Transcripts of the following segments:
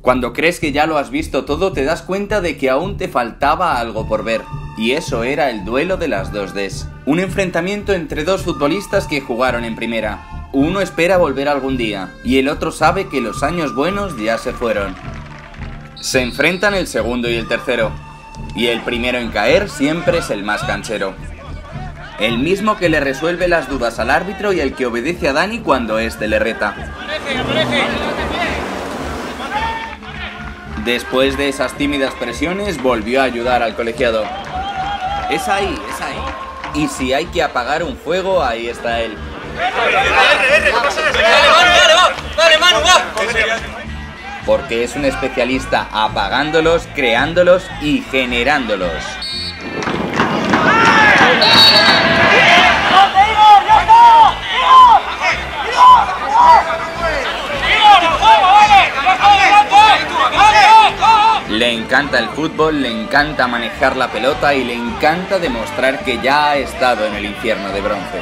Cuando crees que ya lo has visto todo, te das cuenta de que aún te faltaba algo por ver. Y eso era el duelo de las 2Ds. Un enfrentamiento entre dos futbolistas que jugaron en primera. Uno espera volver algún día, y el otro sabe que los años buenos ya se fueron. Se enfrentan el segundo y el tercero. Y el primero en caer siempre es el más canchero. El mismo que le resuelve las dudas al árbitro y el que obedece a Dani cuando éste le reta. Después de esas tímidas presiones, volvió a ayudar al colegiado. Es ahí, es ahí. Y si hay que apagar un fuego, ahí está él. ¡Dale, Manu, va! Porque es un especialista apagándolos, creándolos y generándolos. Le encanta el fútbol, le encanta manejar la pelota y le encanta demostrar que ya ha estado en el infierno de bronce.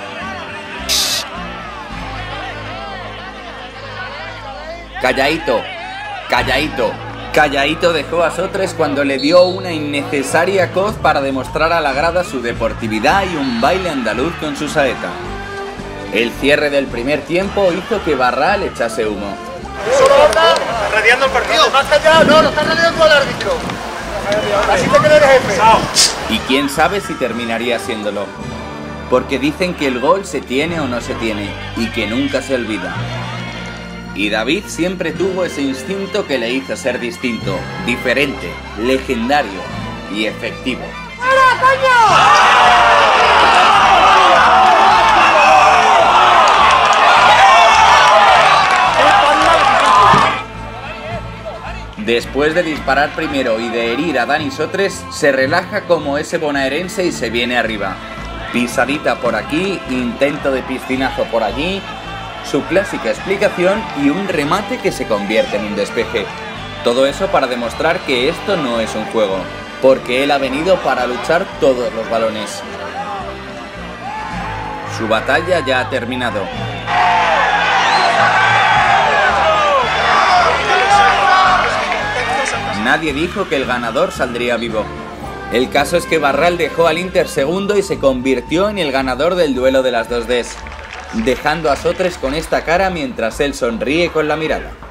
Calladito, calladito, calladito dejó a Sotres cuando le dio una innecesaria coz para demostrar a la grada su deportividad y un baile andaluz con su saeta. El cierre del primer tiempo hizo que Barral echase humo. Está radiando el partido. Más allá, no está radiando al árbitro. Así te queda el jefe. Y quién sabe si terminaría siéndolo. Porque dicen que el gol se tiene o no se tiene, y que nunca se olvida. Y David siempre tuvo ese instinto que le hizo ser distinto, diferente, legendario y efectivo. ¡Para, coño! Después de disparar primero y de herir a Dani Sotres, se relaja como ese bonaerense y se viene arriba. Pisadita por aquí, intento de piscinazo por allí, su clásica explicación y un remate que se convierte en un despeje. Todo eso para demostrar que esto no es un juego, porque él ha venido para luchar todos los balones. Su batalla ya ha terminado. Nadie dijo que el ganador saldría vivo. El caso es que Barral dejó al Inter segundo y se convirtió en el ganador del duelo de las 2Ds, dejando a Sotres con esta cara mientras él sonríe con la mirada.